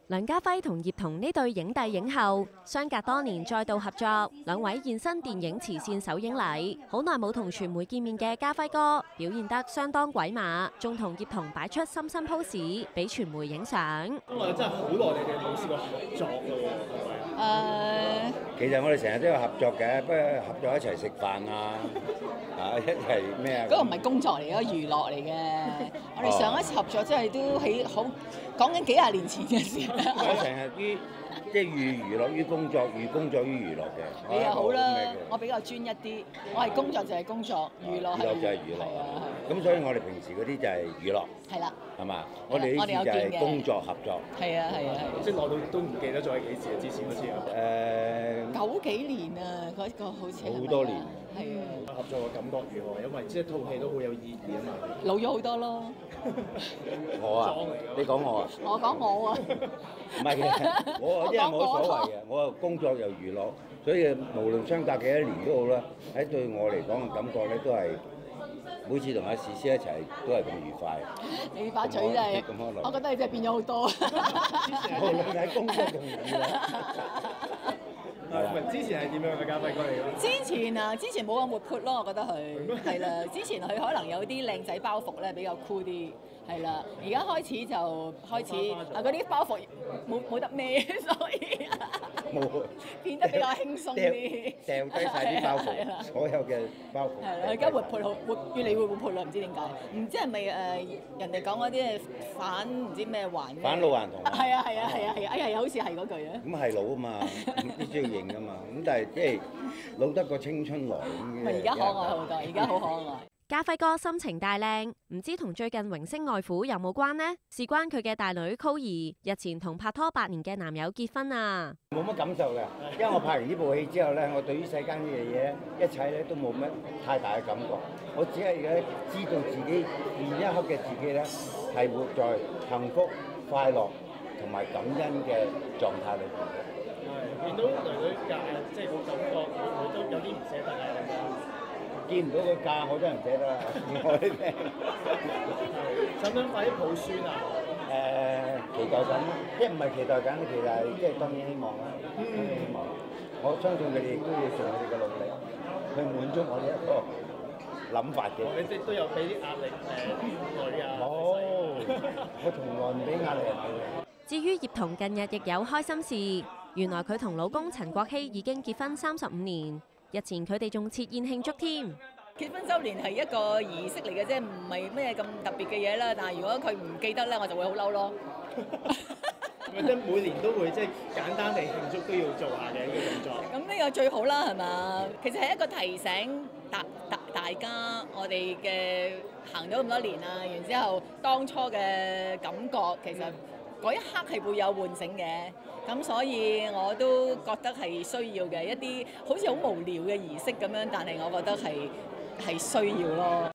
梁家輝同葉童呢對影帝影后，相隔多年再度合作，兩位現身電影慈善首映禮。好耐冇同傳媒見面嘅家輝哥，表現得相當鬼馬，仲同葉童擺出深深 pose 俾傳媒影相。 我哋真係好耐你哋冇試過合作嘅喎，係咪？ 其實我哋成日都有合作嘅，不過合作一齊食飯啊，一齊咩啊？ 嗰個唔係工作嚟嘅，娛樂嚟嘅。我哋上一次合作真係都喺好講緊幾廿年前嘅事啦。 我成日於即係寓娛樂於工作，寓工作於娛樂嘅。 你又好啦，我比較專一啲，我係工作就係工作，娛樂係就係娛樂。咁所以我哋平時嗰啲就係娛樂。係啦。係嘛？我哋呢次就係工作合作。 係啊係啊係。 即係耐到都唔記得咗係幾時啊？之前嗰次啊。 9幾年啊，嗰個好似好多年。 係啊。 合作嘅感覺如何？因為即係套戲都好有意義啊嘛。 老咗好多咯。 我啊？你講我啊？ 我講我啊。 唔係嘅，我因為冇所謂嘅，我工作又娛樂，所以無論相隔幾多年都好啦。喺對我嚟講嘅感覺咧，都係每次同阿詩詩一齊都係咁愉快。 你把嘴真係，我覺得你真係變咗好多。 無論喺工作同娛樂。 之前係點樣嘅家輝哥嚟㗎？ 之前冇咁活潑咯，我覺得佢係啦。之前佢可能有啲靚仔包袱咧，比較酷啲，係啦。而家開始就開始嗰啲包袱冇得孭，所以變得比較輕鬆啲， 掉低晒啲包袱，所有嘅包袱。 係啦，而家活潑越嚟越活潑啦，唔知點解？唔知係咪人哋講嗰啲係反唔知咩環？ 返老還童。 係啊！哎呀，好似係嗰句啊。 咁係老啊嘛，必須要認㗎嘛。咁但係即係老得個青春來咁嘅。 而家可愛好多，而家好可愛。 家輝哥心情大靚，唔知同最近榮升外父有冇關呢？事關佢嘅大女 Chloe 日前同拍拖8年嘅男友結婚啊！ 冇乜感受嘅，因為我拍完呢部戲之後咧，我對於世間嘅嘢一切咧都冇乜太大嘅感覺。我只係而家知道自己現一刻嘅自己咧係活在幸福、快樂同埋感恩嘅狀態裏邊。 係見到女即係個感覺，會都有啲唔捨得啊咁樣。 見唔到個價我真係唔捨得啦，我呢啲。 想唔想快啲抱孫啊？ 期待緊，即係唔係期待緊，其實係即係當然希望啦，當然希望。我相信佢哋亦都要盡佢哋嘅努力，去滿足我呢一個諗法嘅。 你即都有俾啲壓力女啊？ 冇，我從來唔俾壓力人哋。 至於葉童近日亦有開心事，原來佢同老公陳國希已經結婚35年。日前佢哋仲設宴慶祝添。 結婚週年係一個儀式嚟嘅啫，唔係咩咁特別嘅嘢啦。但係如果佢唔記得咧，我就會好嬲咯。 咪即係每年都會即係簡單地慶祝都要做下嘅呢個動作。 咁呢個最好啦，係嘛？其實係一個提醒大家，我哋嘅行咗咁多年啦，然之後當初嘅感覺其實嗰一刻係會有喚醒嘅。咁所以我都覺得係需要嘅一啲好似好無聊嘅儀式咁樣，但係我覺得係需要咯。